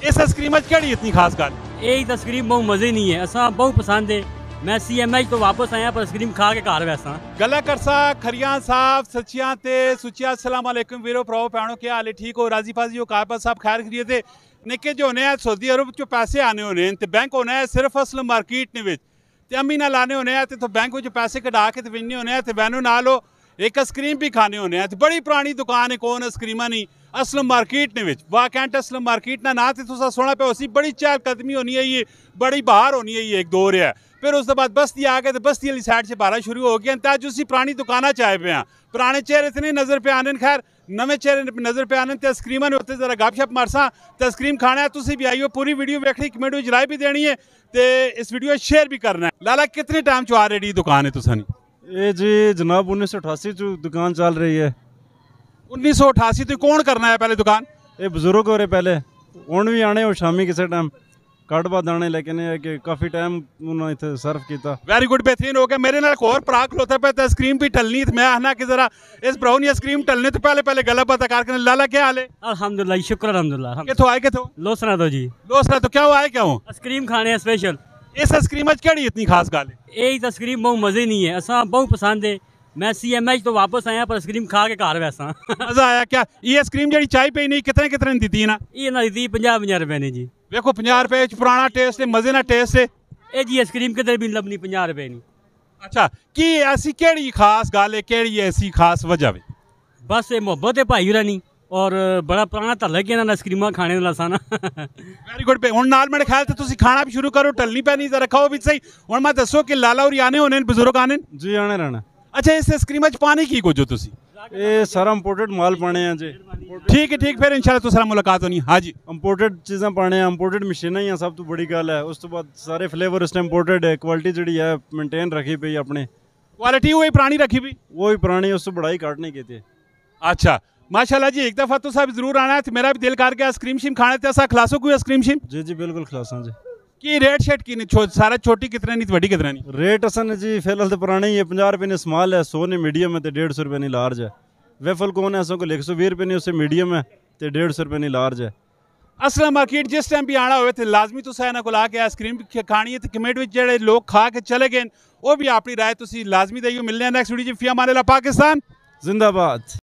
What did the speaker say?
इस आइसक्रीम केड़ी इतनी खास गल? यही तो आइसक्रीम बहुत मजे नहीं है, असा बहुत पसंद है। मैं CMH तो वापस आया पर आइसक्रीम खा के घर वैसा गला करसा खरियां साहब सचियां ते सुचिया अस्सलाम वालेकुम वीरो भराओ भैनों क्या हाल है? ठीक हो? राजी फाजी हो? काबा साहब खैर खरीए थे निक्के जो होने सऊदी अरब चो पैसे आने होने ते बैंक होना है सिर्फ असलम मार्केट ने ते अम्मी ना लाने होने हैं तो बैंक में पैसे कटा के विनने होने हैं वैनू ना लो एक आइसक्रीम भी खाने होने हैं। बड़ी पुरानी दुकान है कौन आइसक्रीमा नहीं असलम मार्केट ने वाह कैंट असलम मार्केट ना तो तुसा सोना पे उसी बड़ी चहलकदमी होनी है, ये बड़ी बहार होनी है, ये एक दौर है। फिर उस बाद बस्ती आ गए तो बस्ती वाली साइड से बारह शुरू हो गया तो अज उसी पुरानी दुकाना चाहे पे हैं। पुराने चेहरे इतने नज़र पे आने, खैर नवे चेहरे नज़र पे आने तो आइसक्रीमा ने उत्ते जरा गपशप मारसा तो आइसक्रीम खाना है। तुम भी आइयो पूरी वीडियो वेखनी, कमेंट में राय भी देनी है तो इस वीडियो शेयर भी करना है। लाला कितने टाइम चो आ रही दुकान है तुसानी? ये जी जनाब 1988 चो दुकान चल रही है। 1988 तो कौन करना है पहले दुकान? ये बुजुर्ग हो रहे पहले हूँ भी आने और शामी किसी टाइम कट बाद आने, लेकिन ये कि काफ़ी टाइम उन्होंने इतने सर्व किया। वेरी गुड, बेहतरीन हो गया। मेरे नाल एक और भरा खलोता पे तो आइसक्रीम भी टलनी मैं आना कि जरा इस ब्राउनी आइसक्रीम टलने तो पहले गला पता करके। लाला क्या हाल है? अल्हम्दुलिल्लाह शुक्र अल्हम्दुलिल्लाह। कितों आए कितों? लोसना तो जी लोसना तो क्या हुआ है? क्या हो आइसक्रीम खाने हैं स्पेशल। इस आइसक्रीम केड़ी इतनी खास गल है? यही तो आइसक्रीम बहुत मजे नहीं है, असा बहुत पसंद है। मैं CMH तो वापस आया पर आइसक्रीम खा के घर वैसा मजा आया क्या? ये आइसक्रीम जी चाय पे नहीं कितने कितने दी ना? ये ना दी 50-50 रुपए ने जी। देखो 50 रुपए पुराना टेस्ट है, मजे ना टेस्ट है। ये जी आइसक्रीम किधर भी लबनी 50 रुपए नहीं। अच्छा की ऐसी केड़ी खास गल है, केड़ी ऐसी खास वजह है? बस ये मोहब्बत है भाई रानी और बड़ा पुराना तलक है ना आइसक्रीम खाने वाला सा ना वेरी गुड। हुण नाल मेरे ख्याल से तुसी खाना भी शुरू करो, टलनी पैनी जरा खाओ भी सही। हुण मैं दसो कि लाला और आने होने बुजुर्ग आने जी आने रहना। अच्छा इस आइसक्रीम पानी की कुछ तुसी? ये सारा इंपोर्टेड माल पाने हैं जी। ठीक है ठीक, फिर इंशाल्लाह तुसारा मुलाकात होनी। हाँ जी इंपोर्टेड चीज़ें पाने हैं, इंपोर्टेड मशीनें ही सब तो बड़ी गल है। उस तो बाद सारे फ्लेवर इस टाइम इंपोर्टेड है, क्वालिटी जी है मेनटेन रखी पई अपने। क्वालिटी वही पुरानी रखी पई? वही पुरानी, उससे बढ़ाई काट नहीं की थी। अच्छा माशाल्लाह जी, एक दफ़ा तो साहब जरूर आना है तो मेरा भी दिल कर गया आइसक्रीम शिम खाने ते। खिलासो कोई आइसक्रीम शिम? जी जी बिल्कुल खिलासा जी। की रेट शेट की सारा छोटी कितने नहीं वड्डी कितने नहीं? रेट असन जी फिलहाल तो पुराना ही है। 50 रुपये ने स्मॉल है, 100 ने मीडियम है तो 150 रुपये नहीं लार्ज है। वेफल कौन है को 120 रुपये नहीं, उससे मीडियम है तो 150 रुपये नहीं लार्ज है। असलम मार्केट जिस टाइम भी आना हो तो लाजमी तुस इन्होंने को आके आइसक्रीम खानी है तो कमेंट में जो लोग खा के चले गए वो भी अपनी राय तुसी लाजमी देइयो। मिलने नेक्स्ट वीडियो। फिया माने पाकिस्तान जिंदाबाद।